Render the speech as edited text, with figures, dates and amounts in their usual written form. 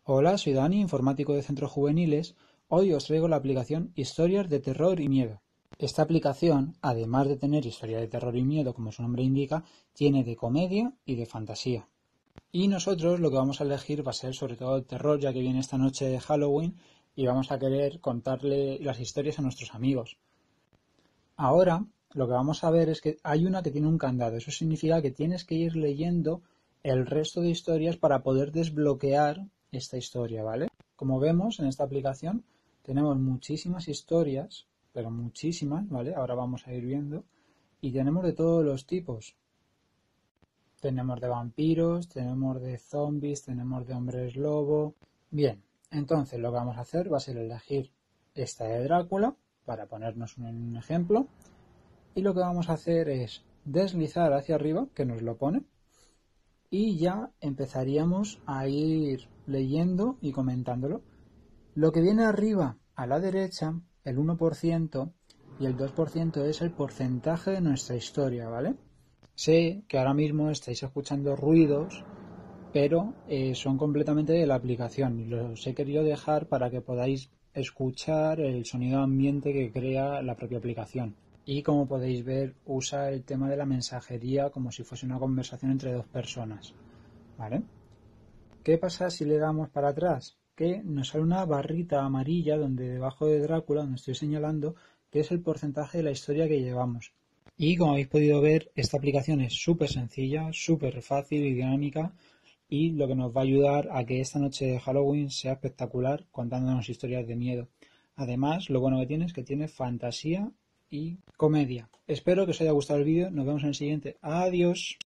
Hola, soy Dani, informático de Centros Juveniles. Hoy os traigo la aplicación Historias de Terror y Miedo. Esta aplicación, además de tener historias de terror y miedo, como su nombre indica, tiene de comedia y de fantasía. Y nosotros lo que vamos a elegir va a ser sobre todo el terror, ya que viene esta noche de Halloween y vamos a querer contarle las historias a nuestros amigos. Ahora, lo que vamos a ver es que hay una que tiene un candado. Eso significa que tienes que ir leyendo el resto de historias para poder desbloquear esta historia, ¿vale? Como vemos en esta aplicación tenemos muchísimas historias, pero muchísimas, ¿vale? Ahora vamos a ir viendo. Y tenemos de todos los tipos. Tenemos de vampiros, tenemos de zombies, tenemos de hombres lobo. Bien, entonces lo que vamos a hacer va a ser elegir esta de Drácula, para ponernos un ejemplo. Y lo que vamos a hacer es deslizar hacia arriba, que nos lo pone. Y ya empezaríamos a ir leyendo y comentándolo. Lo que viene arriba a la derecha, el 1% y el 2% es el porcentaje de nuestra historia, ¿vale? Sé que ahora mismo estáis escuchando ruidos, pero son completamente de la aplicación y los he querido dejar para que podáis escuchar el sonido ambiente que crea la propia aplicación. Y como podéis ver, usa el tema de la mensajería como si fuese una conversación entre dos personas, ¿vale? ¿Qué pasa si le damos para atrás? Que nos sale una barrita amarilla donde debajo de Drácula, donde estoy señalando, que es el porcentaje de la historia que llevamos. Y como habéis podido ver, esta aplicación es súper sencilla, súper fácil y dinámica, y lo que nos va a ayudar a que esta noche de Halloween sea espectacular contándonos historias de miedo. Además, lo bueno que tiene es que tiene fantasía y comedia. Espero que os haya gustado el vídeo, nos vemos en el siguiente. Adiós.